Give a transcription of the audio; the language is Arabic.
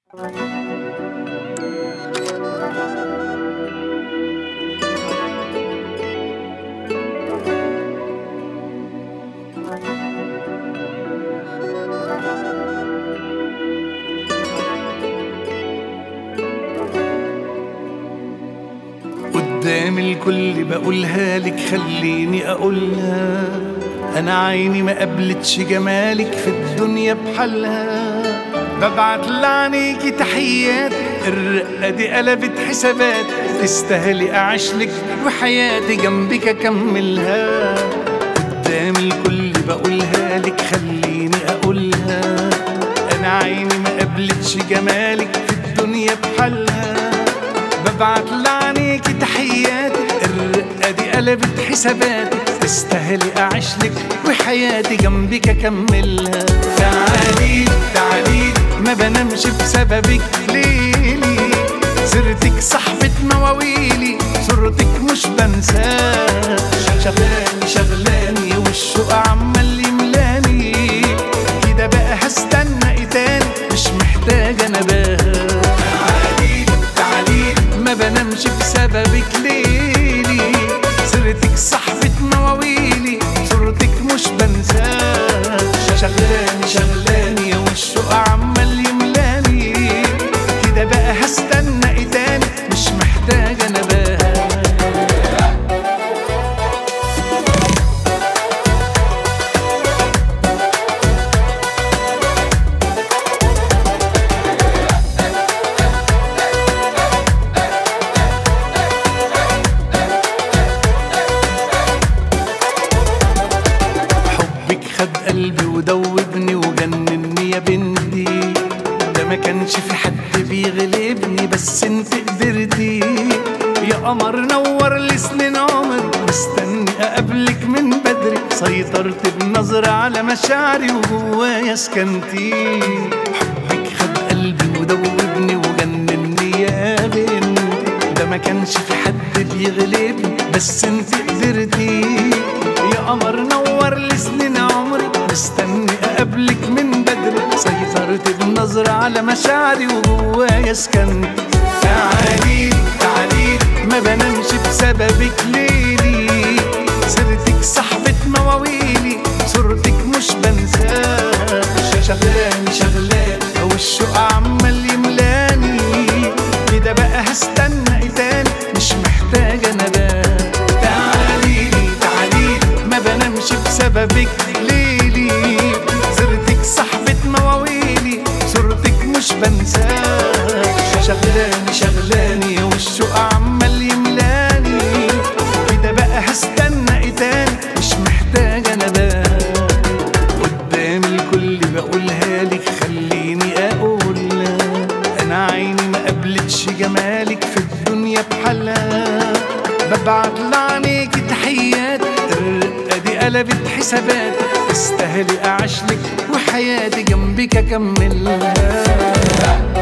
قدام الكل بقولها لك، خليني اقولها، انا عيني ما قبلتش جمالك في الدنيا بحالها. ببعت لعنيكي تحيات، الرقة دي قلبت حسابات، تستاهلي اعيشلك وحياتي جنبك اكملها. قدام الكل بقولها لك، خليني اقولها، انا عيني ما قبلتش جمالك في الدنيا بحالها. ببعت لعنيكي تحيات، الرقة دي قلبت حسابات، تستاهلي اعيشلك وحياتي جنبك اكملها. تعالي تعالي ما بنامش بسببك ليلي، سيرتك صاحبة مواويلي، صورتك مش بنساها. شغلاني شغلاني والشوق عمال يملاني، كده بقى هستنى ايه تاني، مش محتاجة نباها. ما بنامش بسببك ليلي، سيرتك صاحبة مواويلي، صورتك مش بنساها. شغلاني شغلاني والشوق عمال يملاني، كده بقى هستنى ايه تاني، مش محتاجة نباها. خد قلبي ودوبني وجنني يا بنتي، ده ما كانش في حد بيغلبني بس انت قدرتي. يا قمر نور لي سنين عمري، مستني اقابلك من بدري، سيطرت بنظرة على مشاعري وجوايا سكنتي. حبك خد قلبي ودوبني وجنني يا بنتي، ده ما كانش في حد بيغلبني بس انت قدرتي. يا قمر نور لي سنين عمري، مستني اقابلك من بدري، سيطرت بنظرة على مشاعري وجوايا سكنت. تعالي تعالي ما بنامش بسببك ليلي، سيرتك صاحبة مواويلي، صورتك مش بنساها. شغلاني شغلاني والشوق عمال يملاني، كده بقى هستنى ايه تاني، مش محتاجة نباها. بسببك ليلي، سيرتك صاحبة مواويلي، صورتك مش بنساها. شغلاني شغلاني والشوق عمال يملاني، كده بقى هستنى ايه تاني، مش محتاجة نباها. قدام الكل بقولها لك، خليني اقولها، انا عيني ما قبلتش جمالك في الدنيا بحالها. ببعت لعنيكي تحيات، الرقة دي قلبت حسابات، تستاهلي اعيشلك وحياتي جنبك اكملها.